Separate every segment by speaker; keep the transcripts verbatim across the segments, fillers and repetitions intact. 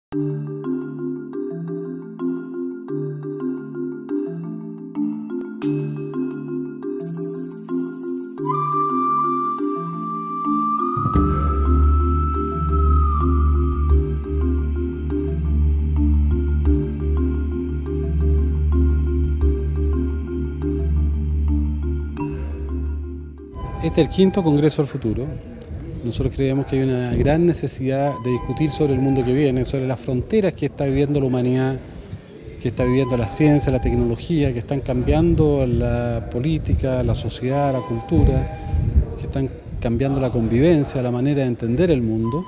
Speaker 1: Este es el quinto Congreso del Futuro. Nosotros creemos que hay una gran necesidad de discutir sobre el mundo que viene, sobre las fronteras que está viviendo la humanidad, que está viviendo la ciencia, la tecnología, que están cambiando la política, la sociedad, la cultura, que están cambiando la convivencia, la manera de entender el mundo.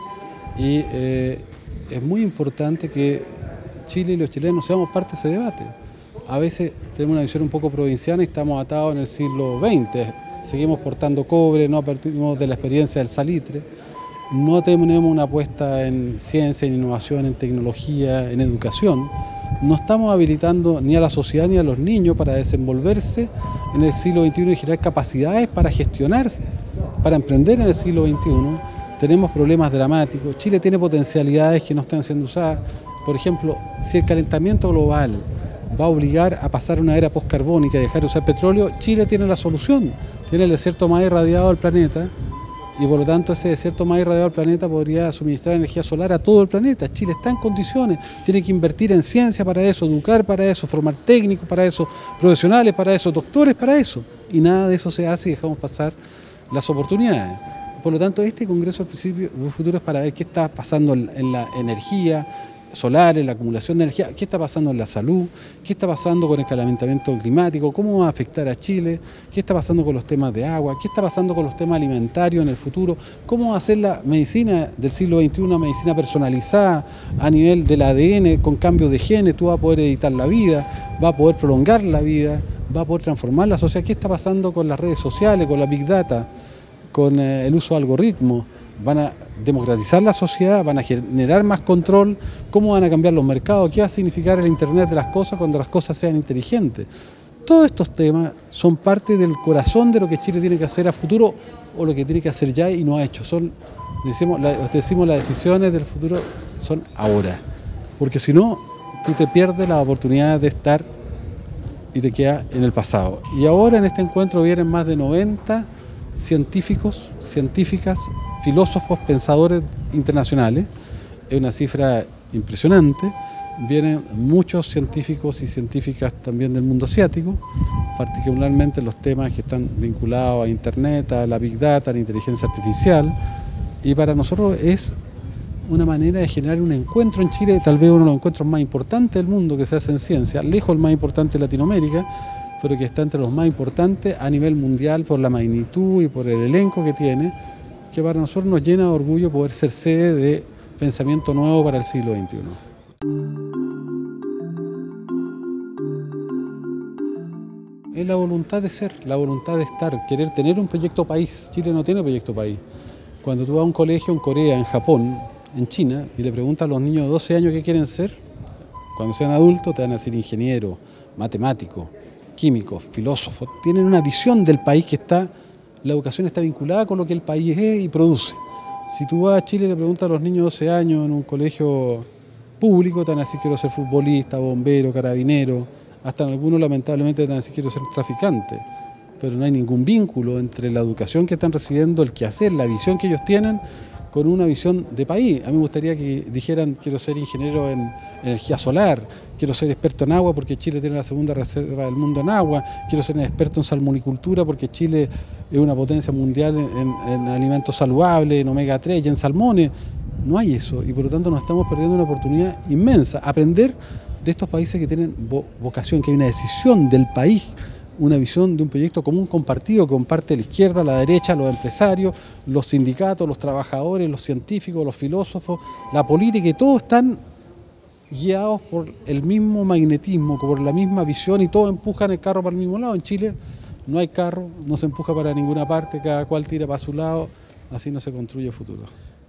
Speaker 1: Y eh, es muy importante que Chile y los chilenos seamos parte de ese debate. A veces tenemos una visión un poco provinciana y estamos atados en el siglo veinte. Seguimos portando cobre, no partimos de la experiencia del salitre, no tenemos una apuesta en ciencia, en innovación, en tecnología, en educación. No estamos habilitando ni a la sociedad ni a los niños para desenvolverse en el siglo veintiuno y generar capacidades para gestionar, para emprender en el siglo veintiuno. Tenemos problemas dramáticos. Chile tiene potencialidades que no están siendo usadas. Por ejemplo, si el calentamiento global va a obligar a pasar una era postcarbónica y dejar de usar petróleo, Chile tiene la solución. Tiene el desierto más irradiado del planeta y por lo tanto ese desierto más irradiado del planeta podría suministrar energía solar a todo el planeta. Chile está en condiciones, tiene que invertir en ciencia para eso, educar para eso, formar técnicos para eso, profesionales para eso, doctores para eso. Y nada de eso se hace y dejamos pasar las oportunidades. Por lo tanto, este Congreso del Futuro es para ver qué está pasando en la energía solar, en la acumulación de energía, qué está pasando en la salud, qué está pasando con el calentamiento climático, cómo va a afectar a Chile, qué está pasando con los temas de agua, qué está pasando con los temas alimentarios en el futuro, cómo va a ser la medicina del siglo veintiuno, una medicina personalizada a nivel del A D N, con cambios de genes, tú vas a poder editar la vida, va a poder prolongar la vida, va a poder transformar la sociedad, qué está pasando con las redes sociales, con la Big Data, con eh, el uso de algoritmos. Van a democratizar la sociedad, van a generar más control, cómo van a cambiar los mercados, qué va a significar el Internet de las cosas cuando las cosas sean inteligentes. Todos estos temas son parte del corazón de lo que Chile tiene que hacer a futuro o lo que tiene que hacer ya y no ha hecho. Son, decimos, la, decimos las decisiones del futuro son ahora, porque si no, tú te pierdes la oportunidad de estar y te quedas en el pasado. Y ahora en este encuentro vienen más de noventa científicos, científicas, filósofos, pensadores internacionales. Es una cifra impresionante. Vienen muchos científicos y científicas también del mundo asiático, particularmente en los temas que están vinculados a Internet, a la Big Data, a la inteligencia artificial. Y para nosotros es una manera de generar un encuentro en Chile, tal vez uno de los encuentros más importantes del mundo que se hace en ciencia, lejos el más importante de Latinoamérica, pero que está entre los más importantes a nivel mundial por la magnitud y por el elenco que tiene, que para nosotros nos llena de orgullo poder ser sede de pensamiento nuevo para el siglo veintiuno. Es la voluntad de ser, la voluntad de estar, querer tener un proyecto país. Chile no tiene proyecto país. Cuando tú vas a un colegio en Corea, en Japón, en China, y le preguntas a los niños de doce años qué quieren ser, cuando sean adultos te van a decir ingeniero, matemático, químicos, filósofos, tienen una visión del país que está, la educación está vinculada con lo que el país es y produce. Si tú vas a Chile y le preguntas a los niños de doce años en un colegio público, te van a decir quiero ser futbolista, bombero, carabinero, hasta en algunos lamentablemente te van a decir quiero ser traficante, pero no hay ningún vínculo entre la educación que están recibiendo, el quehacer, la visión que ellos tienen, con una visión de país. A mí me gustaría que dijeran quiero ser ingeniero en energía solar, quiero ser experto en agua porque Chile tiene la segunda reserva del mundo en agua, quiero ser experto en salmonicultura porque Chile es una potencia mundial en, en alimentos saludables, en omega tres y en salmones. No hay eso y por lo tanto nos estamos perdiendo una oportunidad inmensa. Aprender de estos países que tienen vocación, que hay una decisión del país, una visión de un proyecto común compartido que comparte la izquierda, la derecha, los empresarios, los sindicatos, los trabajadores, los científicos, los filósofos, la política, y todos están guiados por el mismo magnetismo, por la misma visión y todos empujan el carro para el mismo lado. En Chile no hay carro, no se empuja para ninguna parte, cada cual tira para su lado, así no se construye futuro.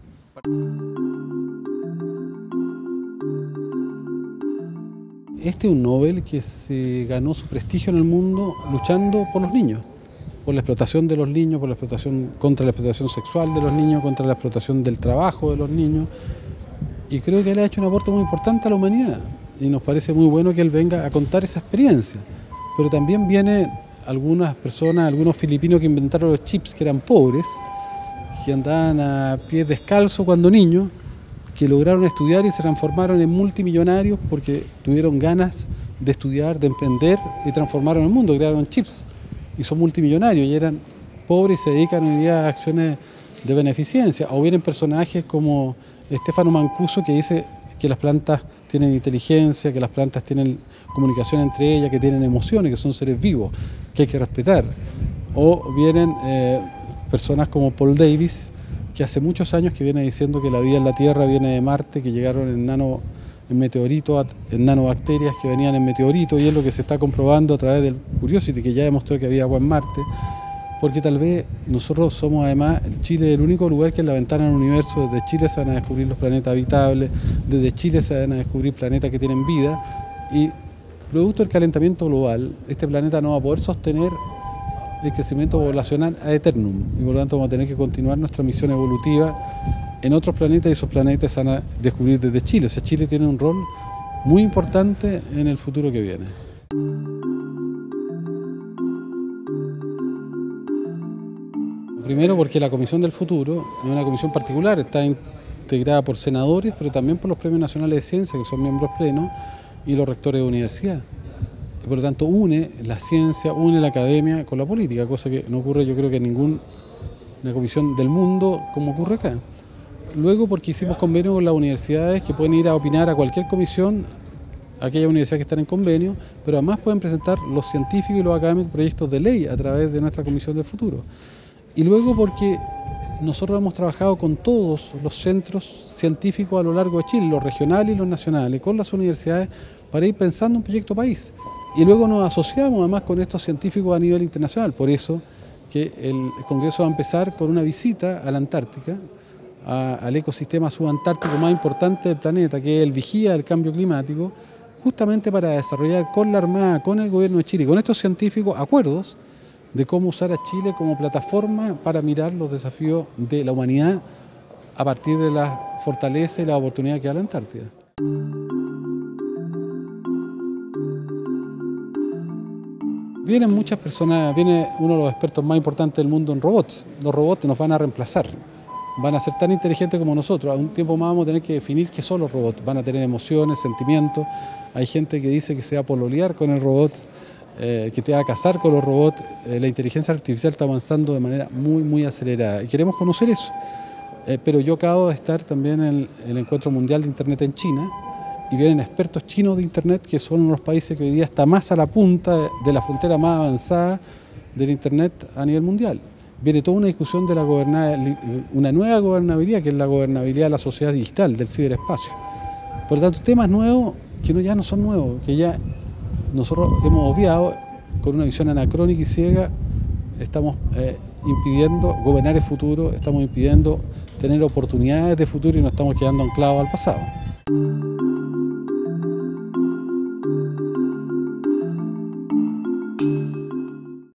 Speaker 1: Este es un Nobel que se ganó su prestigio en el mundo luchando por los niños, por la explotación de los niños, por la explotación, contra la explotación sexual de los niños, contra la explotación del trabajo de los niños. y creo que él ha hecho un aporte muy importante a la humanidad y nos parece muy bueno que él venga a contar esa experiencia. Pero también vienen algunas personas, algunos filipinos que inventaron los chips, que eran pobres, que andaban a pies descalzos cuando niños, que lograron estudiar y se transformaron en multimillonarios porque tuvieron ganas de estudiar, de emprender y transformaron el mundo, crearon chips y son multimillonarios y eran pobres y se dedican hoy día a acciones de beneficencia. O vienen personajes como Stefano Mancuso, que dice que las plantas tienen inteligencia, que las plantas tienen comunicación entre ellas, que tienen emociones, que son seres vivos, que hay que respetar. O vienen eh, personas como Paul Davies, que hace muchos años que viene diciendo que la vida en la Tierra viene de Marte, que llegaron en, nano, en meteoritos, en nanobacterias que venían en meteoritos, y es lo que se está comprobando a través del Curiosity, que ya demostró que había agua en Marte, porque tal vez nosotros somos además, Chile es el único lugar que es la ventana al universo. Desde Chile se van a descubrir los planetas habitables, desde Chile se van a descubrir planetas que tienen vida, y producto del calentamiento global, este planeta no va a poder sostener el crecimiento poblacional ad eternum, y por lo tanto vamos a tener que continuar nuestra misión evolutiva en otros planetas, y esos planetas se van a descubrir desde Chile. O sea, Chile tiene un rol muy importante en el futuro que viene. Primero porque la Comisión del Futuro es una comisión particular, está integrada por senadores, pero también por los Premios Nacionales de Ciencia, que son miembros plenos, y los rectores de universidad. Y por lo tanto une la ciencia, une la academia con la política, cosa que no ocurre yo creo que en ninguna comisión del mundo como ocurre acá. Luego porque hicimos convenio con las universidades que pueden ir a opinar a cualquier comisión, aquellas universidades que están en convenio, pero además pueden presentar los científicos y los académicos proyectos de ley a través de nuestra Comisión del Futuro. Y luego porque nosotros hemos trabajado con todos los centros científicos a lo largo de Chile, los regionales y los nacionales, con las universidades, para ir pensando un proyecto país. Y luego nos asociamos además con estos científicos a nivel internacional. Por eso que el Congreso va a empezar con una visita a la Antártica, a, al ecosistema subantártico más importante del planeta, que es el vigía del cambio climático, justamente para desarrollar con la Armada, con el gobierno de Chile, con estos científicos, acuerdos de cómo usar a Chile como plataforma para mirar los desafíos de la humanidad a partir de la fortaleza y la oportunidad que da la Antártida. Vienen muchas personas, viene uno de los expertos más importantes del mundo en robots. Los robots nos van a reemplazar, van a ser tan inteligentes como nosotros. A un tiempo más vamos a tener que definir qué son los robots. Van a tener emociones, sentimientos. Hay gente que dice que se va a pololear con el robot, eh, que te va a casar con los robots. Eh, la inteligencia artificial está avanzando de manera muy, muy acelerada y queremos conocer eso. Eh, pero yo acabo de estar también en el, el Encuentro Mundial de Internet en China, y vienen expertos chinos de Internet, que son unos países que hoy día está más a la punta de la frontera más avanzada del Internet a nivel mundial. Viene toda una discusión de la gobernabilidad, una nueva gobernabilidad, que es la gobernabilidad de la sociedad digital, del ciberespacio. Por lo tanto, temas nuevos que no, ya no son nuevos, que ya nosotros hemos obviado con una visión anacrónica y ciega. Estamos eh, impidiendo gobernar el futuro, estamos impidiendo tener oportunidades de futuro y nos estamos quedando anclados al pasado.